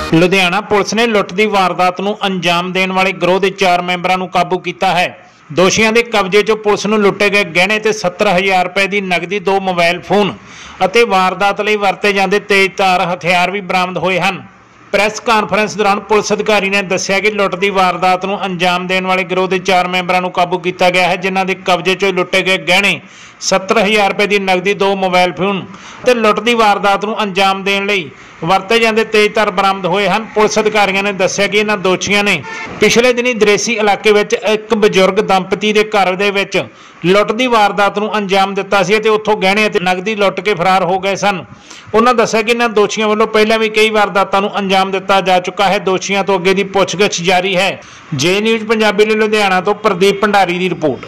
Ludhiana police ਨੇ ਲੁੱਟ ਦੀ ਵਾਰਦਾਤ ਨੂੰ ਅੰਜਾਮ ਦੇਣ ਵਾਲੇ ਗਰੋਹ ਦੇ 4 ਮੈਂਬਰਾਂ ਨੂੰ ਕਾਬੂ ਕੀਤਾ ਹੈ। ਦੋਸ਼ੀਆਂ ਦੇ ਕਬਜ਼ੇ 'ਚੋਂ ਪੁਲਿਸ ਨੂੰ ਲੁੱਟੇ ਗਏ ਗਹਿਣੇ ਤੇ 70,000 ਰੁਪਏ ਦੀ ਨਕਦੀ, 2 ਮੋਬਾਈਲ ਫੋਨ ਅਤੇ ਵਾਰਦਾਤ ਲਈ ਵਰਤੇ ਜਾਂਦੇ ਤੇਜ਼ਧਾਰ ਹਥਿਆਰ ਵੀ ਬਰਾਮਦ ਹੋਏ ਹਨ। ਪ੍ਰੈਸ ਕਾਨਫਰੰਸ ਦੌਰਾਨ ਪੁਲਿਸ ਅਧਿਕਾਰੀ ਨੇ ਦੱਸਿਆ ਕਿ ਲੁੱਟ ਦੀ ਵਾਰਦਾਤ ਨੂੰ ਅੰਜਾਮ ਦੇਣ ਵਾਲੇ ਗਰੋਹ ਦੇ 4 ਮੈਂਬਰਾਂ ਨੂੰ ਕਾਬੂ ਕੀਤਾ ਗਿਆ ਹੈ, ਜਿਨ੍ਹਾਂ ਦੇ ਕਬਜ਼ੇ 'ਚੋਂ ਲੁੱਟੇ ਗਏ ਗਹਿਣੇ, 70,000 ਰੁਪਏ ਦੀ ਨਕਦੀ, 2 ਮੋਬਾਈਲ ਫੋਨ ਤੇ ਲੁੱਟ ਦੀ ਵਾਰਦਾਤ ਨੂੰ ਅੰਜਾਮ ਦੇਣ ਲਈ ਵਰਤੇ ਜਾਂਦੇ ਤੇਜ਼ਧਾਰ ਬਰਾਮਦ ਹੋਏ ਹਨ। ਪੁਲਿਸ ਅਧਿਕਾਰੀਆਂ ਨੇ ਦੱਸਿਆ ਕਿ ਇਹਨਾਂ ਦੋਸ਼ੀਆਂ ਨੇ ਪਿਛਲੇ ਦਿਨੀ ਦਰੇਸੀ ਇਲਾਕੇ ਵਿੱਚ ਇੱਕ ਬਜ਼ੁਰਗ ਦੰਪਤੀ ਦੇ ਘਰ ਦੇ ਵਿੱਚ ਲੁੱਟ ਦੀ ਵਾਰਦਾਤ ਨੂੰ ਅੰਜਾਮ ਦਿੱਤਾ ਸੀ ਅਤੇ ਉੱਥੋਂ ਗਹਿਣੇ ਅਤੇ ਨਕਦੀ ਲੁੱਟ ਕੇ ਫਰਾਰ ਹੋ ਗਏ ਸਨ। ਉਹਨਾਂ ਦੱਸਿਆ ਕਿ ਇਹਨਾਂ ਦੋਸ਼ੀਆਂ ਵੱਲੋਂ ਪਹਿਲਾਂ ਵੀ ਕਈ ਵਾਰਦਾਤਾਂ ਨੂੰ ਅੰਜਾਮ ਦਿੱਤਾ ਜਾ ਚੁੱਕਾ ਹੈ। ਦੋਸ਼ੀਆਂ ਤੋਂ ਅੱਗੇ ਦੀ ਪੁੱਛਗਿੱਛ ਜਾਰੀ ਹੈ। ਜੇ ਨਿਊਜ਼ ਪੰਜਾਬੀ ਲਈ ਲੁਧਿਆਣਾ ਤੋਂ ਪ੍ਰਦੀਪ ਭੰਡਾਰੀ ਦੀ ਰਿਪੋਰਟ।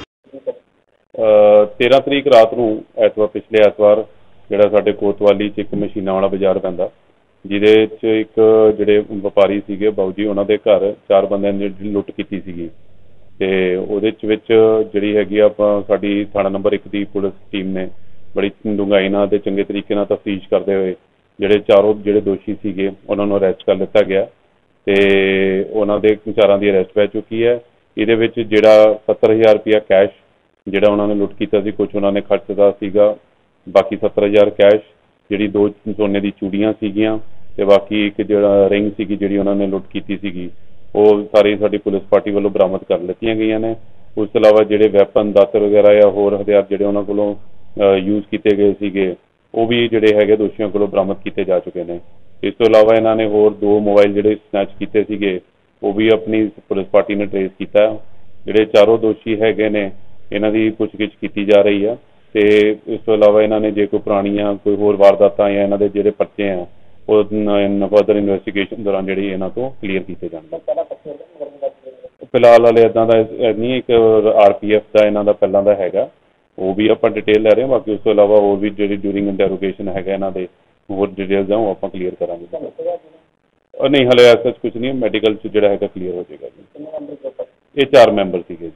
13 ਤਰੀਕ ਰਾਤ ਨੂੰ ਪਿਛਲੇ ਐਤਵਾਰ ਜਿਹੜਾ ਸਾਡੇ ਕੋਤਵਾਲੀ 'ਚ ਇੱਕ ਮਸ਼ੀਨਾਂ ਵਾਲਾ ਬਾਜ਼ਾਰ ਪੈਂਦਾ, ਜਿਹਦੇ 'ਚ ਇੱਕ ਜਿਹੜੇ ਵਪਾਰੀ ਸੀਗੇ ਬਾਊ ਜੀ, ਉਹਨਾਂ ਦੇ ਘਰ 4 ਬੰਦਿਆਂ ਨੇ ਲੁੱਟ ਕੀਤੀ ਸੀਗੀ। ਅਤੇ ਉਹਦੇ 'ਚ ਵਿੱਚ ਜਿਹੜੀ ਹੈਗੀ ਆਪਾਂ ਸਾਡੀ ਥਾਣਾ ਨੰਬਰ 1 ਦੀ ਪੁਲਿਸ ਟੀਮ ਨੇ ਬੜੀ ਡੂੰਘਾਈ ਨਾਲ ਅਤੇ ਚੰਗੇ ਤਰੀਕੇ ਨਾਲ ਤਫਤੀਸ਼ ਕਰਦੇ ਹੋਏ ਜਿਹੜੇ ਦੋਸ਼ੀ ਸੀਗੇ ਉਹਨਾਂ ਨੂੰ ਅਰੈਸਟ ਕਰ ਲਿੱਤਾ ਗਿਆ ਅਤੇ ਉਹਨਾਂ ਦੇ 4 ਦੀ ਅਰੈਸਟ ਪੈ ਚੁੱਕੀ ਹੈ। ਇਹਦੇ ਵਿੱਚ ਜਿਹੜਾ 70,000 ਰੁਪਇਆ ਕੈਸ਼ ਜਿਹੜਾ ਉਹਨਾਂ ਨੇ ਲੁੱਟ ਕੀਤਾ ਸੀ, ਕੁਛ ਉਹਨਾਂ ਨੇ ਖਰਚ ਦਿੱਤਾ ਸੀਗਾ, ਬਾਕੀ 70,000 ਕੈਸ਼, ਜਿਹੜੀ 2 ਸੋਨੇ ਦੀ ਚੂੜੀਆਂ ਸੀਗੀਆਂ ਅਤੇ ਬਾਕੀ ਇੱਕ ਜਿਹੜਾ ਰਿੰਗ ਸੀਗੀ ਜਿਹੜੀ ਉਹਨਾਂ ਨੇ ਲੁੱਟ ਕੀਤੀ ਸੀਗੀ, ਉਹ ਸਾਰੀ ਸਾਡੀ ਪੁਲਿਸ ਪਾਰਟੀ ਵੱਲੋਂ ਬਰਾਮਦ ਕਰ ਲਿੱਤੀਆਂ ਗਈਆਂ ਨੇ। ਉਸ ਤੋਂ ਇਲਾਵਾ ਜਿਹੜੇ ਵੈਪਨ, ਦਾਤਰ ਵਗੈਰਾ ਜਾਂ ਹੋਰ ਹਥਿਆਰ ਜਿਹੜੇ ਉਹਨਾਂ ਕੋਲੋਂ ਯੂਜ਼ ਕੀਤੇ ਗਏ ਸੀਗੇ, ਉਹ ਵੀ ਜਿਹੜੇ ਹੈਗੇ ਦੋਸ਼ੀਆਂ ਕੋਲੋਂ ਬਰਾਮਦ ਕੀਤੇ ਜਾ ਚੁੱਕੇ ਨੇ। ਇਸ ਤੋਂ ਇਲਾਵਾ ਇਹਨਾਂ ਨੇ ਹੋਰ 2 ਮੋਬਾਈਲ ਜਿਹੜੇ ਸਨੈਚ ਕੀਤੇ ਸੀਗੇ, ਉਹ ਵੀ ਆਪਣੀ ਪੁਲਿਸ ਪਾਰਟੀ ਨੇ ਟਰੇਸ ਕੀਤਾ। ਜਿਹੜੇ 4 ਦੋਸ਼ੀ ਹੈਗੇ ਨੇ ਇਹਨਾਂ ਦੀ ਪੁੱਛਗਿੱਛ ਕੀਤੀ ਜਾ ਰਹੀ ਆ ਅਤੇ ਇਸ ਤੋਂ ਇਲਾਵਾ ਇਹਨਾਂ ਨੇ ਜੇ ਕੋਈ ਪੁਰਾਣੀਆਂ ਕੋਈ ਹੋਰ ਵਾਰਦਾਤਾਂ ਜਾਂ ਇਹਨਾਂ ਦੇ ਜਿਹੜੇ ਪਰਚੇ ਆ ਉਹ ਫਰਦਰ ਇਨਵੈਸਟੀਗੇਸ਼ਨ ਦੌਰਾਨ ਜਿਹੜੀ ਇਹਨਾਂ ਤੋਂ ਕਲੀਅਰ ਕੀਤੇ ਜਾਣਗੇ। ਫਿਲਹਾਲ ਹਾਲੇ ਇੱਦਾਂ ਦਾ ਨਹੀਂ, ਇੱਕ RPF ਦਾ ਇਹਨਾਂ ਦਾ ਪਹਿਲਾਂ ਦਾ ਹੈਗਾ, ਉਹ ਵੀ ਆਪਾਂ ਡਿਟੇਲ ਲੈ ਰਹੇ ਹਾਂ। ਬਾਕੀ ਉਸ ਤੋਂ ਇਲਾਵਾ ਹੋਰ ਵੀ ਜਿਹੜੀ ਡਿਊਰਿੰਗ ਇੰਟਰੋਗੇਸ਼ਨ ਹੈਗਾ ਇਹਨਾਂ ਦੇ ਹੋਰ ਡਿਟੇਲਸ ਆ ਉਹ ਆਪਾਂ ਕਲੀਅਰ ਕਰਾਂਗੇ। ਨਹੀਂ, ਹਾਲੇ ਐਸਾ ਕੁਝ ਨਹੀਂ, ਮੈਡੀਕਲ 'ਚ ਜਿਹੜਾ ਹੈਗਾ ਕਲੀਅਰ ਹੋ ਜਾਏਗਾ ਜੀ। ਇਹ 4 ਮੈਂਬਰ ਸੀਗੇ ਜੀ।